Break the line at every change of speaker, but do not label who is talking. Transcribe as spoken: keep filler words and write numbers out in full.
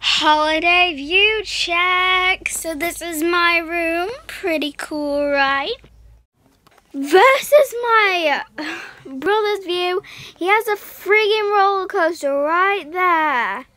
Holiday view check. So this is my room. Pretty cool, right? This is my brother's view. He has a friggin' roller coaster right there.